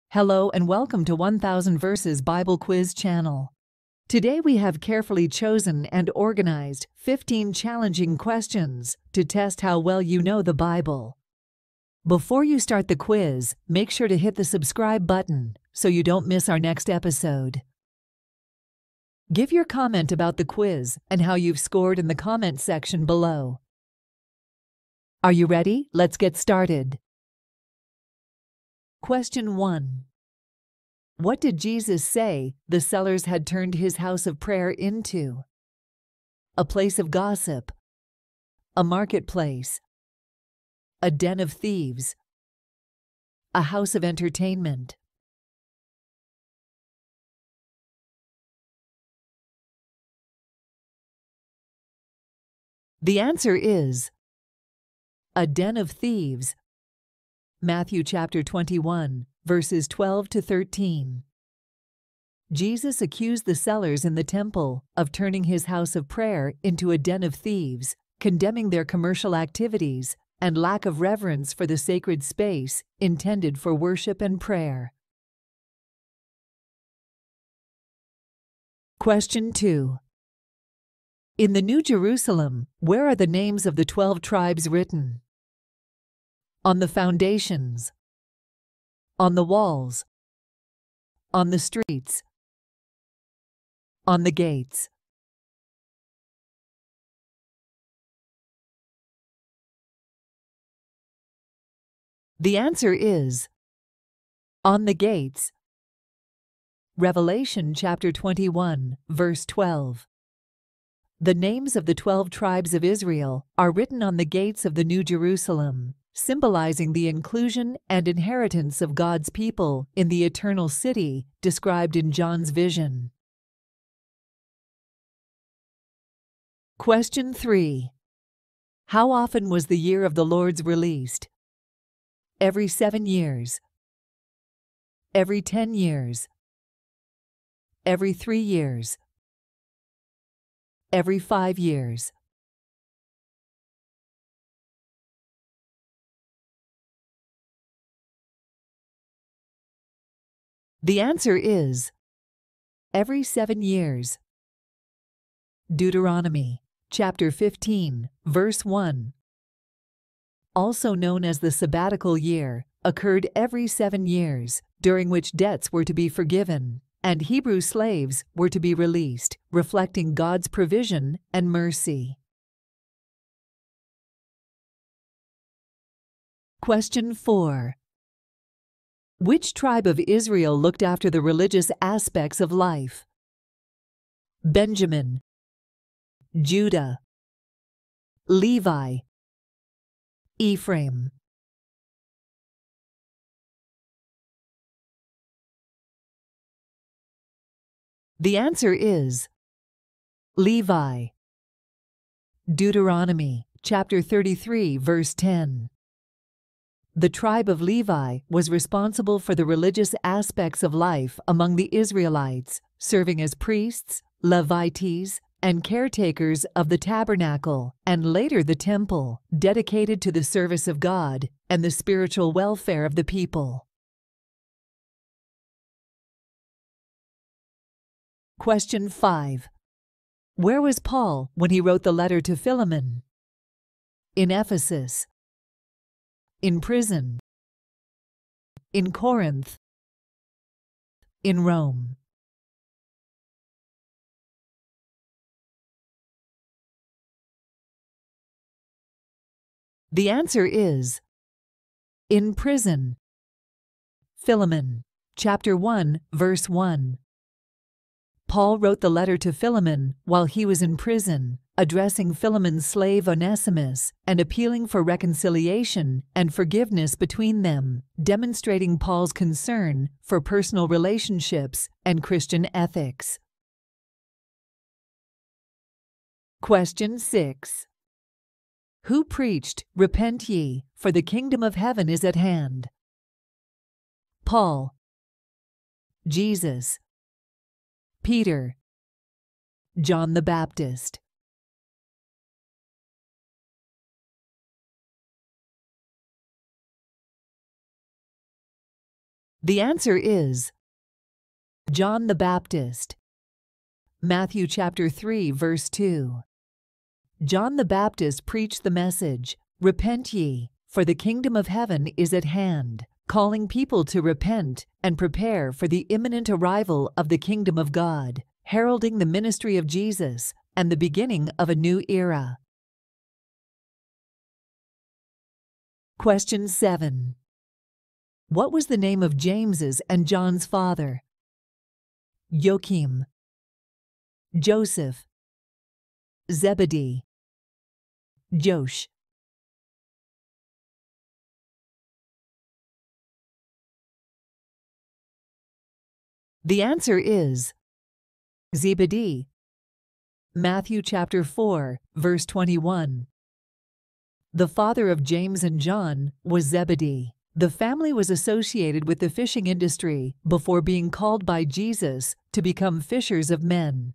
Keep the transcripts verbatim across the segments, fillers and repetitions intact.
Hello and welcome to one thousand Verses Bible Quiz channel. Today we have carefully chosen and organized fifteen challenging questions to test how well you know the Bible. Before you start the quiz, make sure to hit the subscribe button so you don't miss our next episode. Give your comment about the quiz and how you've scored in the comment section below. Are you ready? Let's get started. Question one. What did Jesus say the sellers had turned his house of prayer into? A place of gossip, a marketplace, a den of thieves, a house of entertainment. The answer is a den of thieves. Matthew chapter twenty-one, verses twelve to thirteen. Jesus accused the sellers in the temple of turning his house of prayer into a den of thieves, condemning their commercial activities and lack of reverence for the sacred space intended for worship and prayer. Question two. In the New Jerusalem, where are the names of the twelve tribes written? On the foundations, on the walls, on the streets, on the gates. The answer is on the gates. Revelation chapter twenty-one, verse twelve. The names of the twelve tribes of Israel are written on the gates of the New Jerusalem, symbolizing the inclusion and inheritance of God's people in the eternal city described in John's vision. Question three. How often was the year of the Lord's released? Every seven years. Every ten years. Every three years. Every five years. The answer is every seven years. Deuteronomy chapter fifteen, verse one. Also known as the sabbatical year, occurred every seven years, during which debts were to be forgiven, and Hebrew slaves were to be released, reflecting God's provision and mercy. Question four. Which tribe of Israel looked after the religious aspects of life? Benjamin, Judah, Levi, Ephraim. The answer is Levi. Deuteronomy chapter thirty-three, verse ten. The tribe of Levi was responsible for the religious aspects of life among the Israelites, serving as priests, Levites, and caretakers of the tabernacle and later the temple, dedicated to the service of God and the spiritual welfare of the people. Question five. Where was Paul when he wrote the letter to Philemon? In Ephesus. In prison. In Corinth. In Rome. The answer is in prison. Philemon chapter one, verse one. Paul wrote the letter to Philemon while he was in prison, addressing Philemon's slave Onesimus and appealing for reconciliation and forgiveness between them, demonstrating Paul's concern for personal relationships and Christian ethics. Question six. Who preached, "Repent ye, for the kingdom of heaven is at hand"? Paul, Jesus, Peter, John the Baptist. The answer is John the Baptist. Matthew chapter three, verse two. John the Baptist preached the message, "Repent ye, for the kingdom of heaven is at hand," calling people to repent and prepare for the imminent arrival of the kingdom of God, heralding the ministry of Jesus and the beginning of a new era. Question seven. What was the name of James's and John's father? Joachim, Joseph, Zebedee, Josh. The answer is Zebedee. Matthew chapter four, verse twenty-one. The father of James and John was Zebedee. The family was associated with the fishing industry before being called by Jesus to become fishers of men.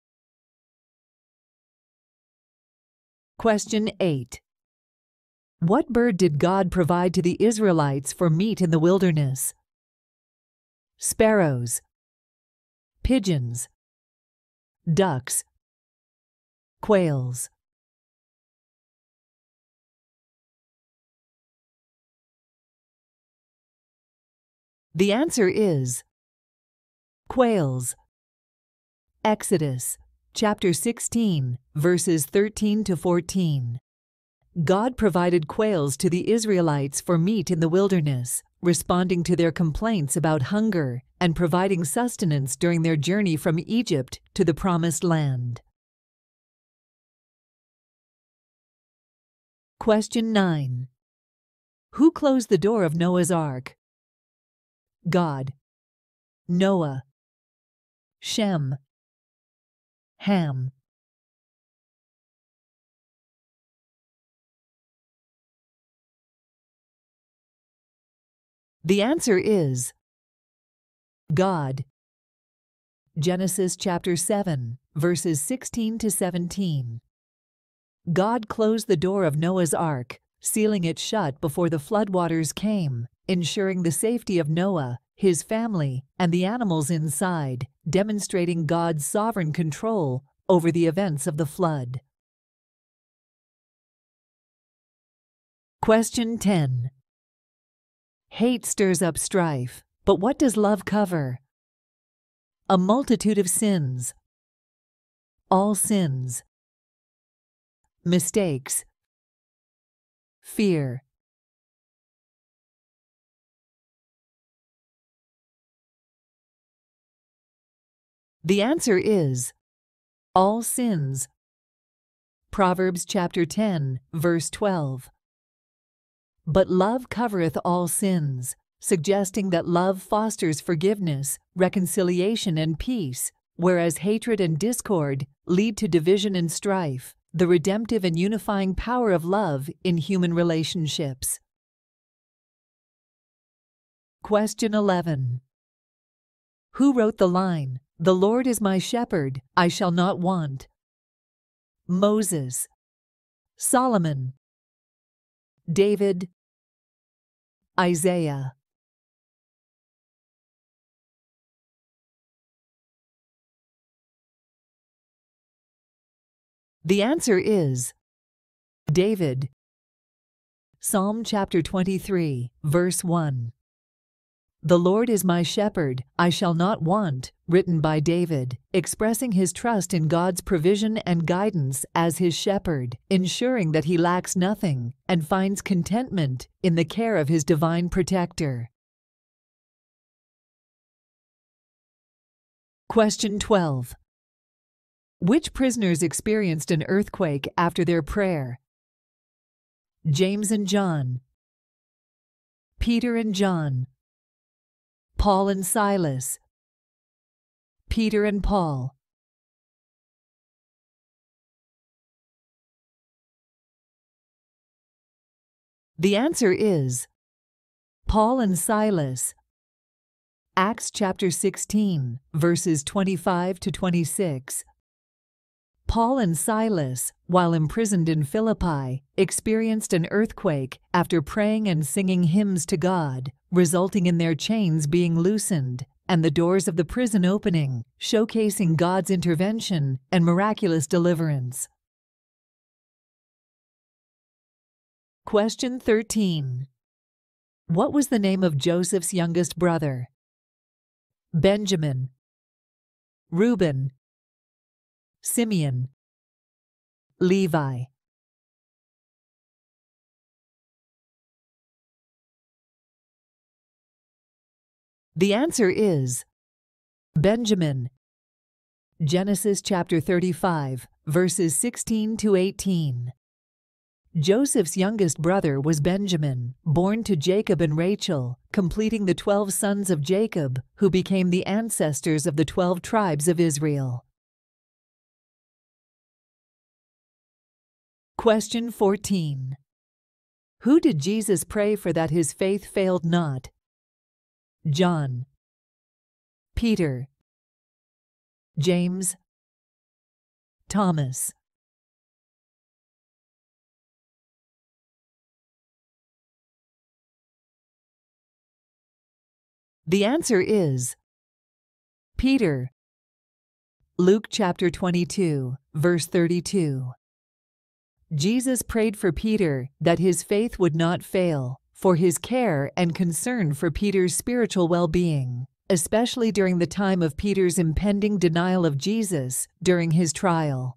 Question eight. What bird did God provide to the Israelites for meat in the wilderness? Sparrows, pigeons, ducks, quails. The answer is quails. Exodus chapter sixteen, verses thirteen to fourteen. God provided quails to the Israelites for meat in the wilderness, responding to their complaints about hunger and providing sustenance during their journey from Egypt to the Promised Land. Question nine. Who closed the door of Noah's Ark? God, Noah, Shem, Ham. The answer is God. Genesis chapter seven, verses sixteen to seventeen. God closed the door of Noah's Ark, sealing it shut before the floodwaters came, ensuring the safety of Noah, his family, and the animals inside, demonstrating God's sovereign control over the events of the flood. Question ten. Hate stirs up strife, but what does love cover? A multitude of sins. All sins. Mistakes. Fear. The answer is all sins. Proverbs chapter ten, verse twelve. But love covereth all sins, suggesting that love fosters forgiveness, reconciliation, and peace, whereas hatred and discord lead to division and strife, the redemptive and unifying power of love in human relationships. Question eleven. Who wrote the line, "The Lord is my shepherd, I shall not want"? Moses, Solomon, David, Isaiah. The answer is David. Psalm chapter twenty-three, verse one. "The Lord is my shepherd, I shall not want," written by David, expressing his trust in God's provision and guidance as his shepherd, ensuring that he lacks nothing and finds contentment in the care of his divine protector. Question twelve. Which prisoners experienced an earthquake after their prayer? James and John, Peter and John, Paul and Silas, Peter and Paul. The answer is Paul and Silas. Acts chapter sixteen, verses twenty-five to twenty-six. Paul and Silas, while imprisoned in Philippi, experienced an earthquake after praying and singing hymns to God, resulting in their chains being loosened and the doors of the prison opening, showcasing God's intervention and miraculous deliverance. Question thirteen. What was the name of Joseph's youngest brother? Benjamin, Reuben, Simeon, Levi. The answer is Benjamin. Genesis chapter thirty-five, verses sixteen to eighteen. Joseph's youngest brother was Benjamin, born to Jacob and Rachel, completing the twelve sons of Jacob, who became the ancestors of the twelve tribes of Israel. Question fourteen. Who did Jesus pray for that his faith failed not? John, Peter, James, Thomas. The answer is Peter. Luke chapter twenty-two, verse thirty-two. Jesus prayed for Peter that his faith would not fail, for his care and concern for Peter's spiritual well-being, especially during the time of Peter's impending denial of Jesus during his trial.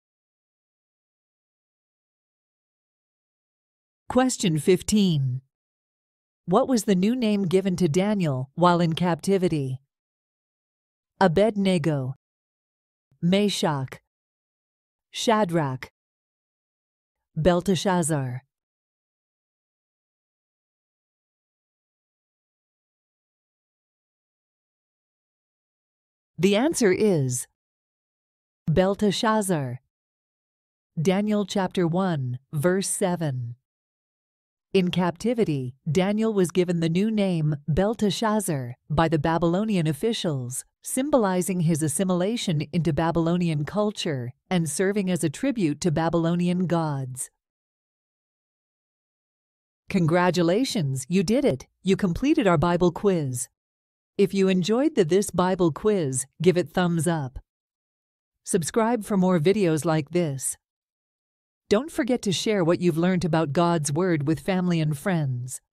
Question fifteen. What was the new name given to Daniel while in captivity? Abednego, Meshach, Shadrach, Belteshazzar. The answer is Belteshazzar. Daniel chapter one, verse seven. In captivity, Daniel was given the new name Belteshazzar by the Babylonian officials, symbolizing his assimilation into Babylonian culture and serving as a tribute to Babylonian gods. Congratulations, you did it! You completed our Bible quiz. If you enjoyed the This Bible Quiz, give it thumbs up. Subscribe for more videos like this. Don't forget to share what you've learned about God's Word with family and friends.